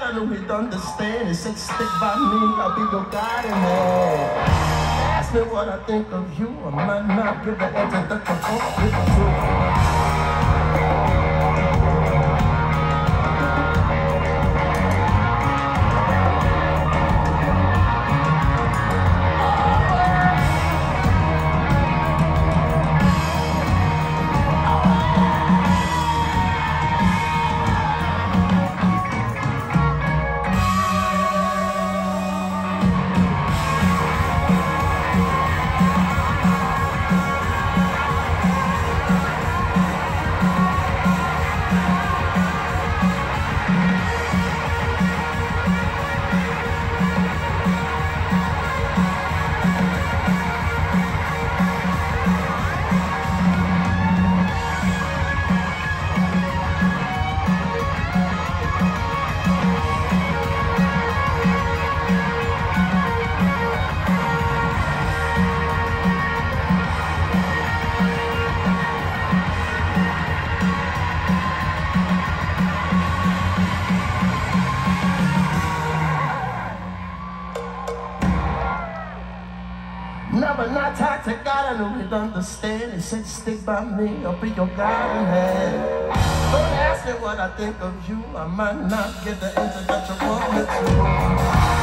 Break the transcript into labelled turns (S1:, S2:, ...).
S1: I knew he'd understand. He said, stick by me, I'll be your guiding hand. Ask me what I think of you, I might not give the answer that the both is true. Never not tied to God, I knew he'd understand. He said, stick by me, I'll be your guiding hand. Don't ask me what I think of you, I might not give the answer that you want me to.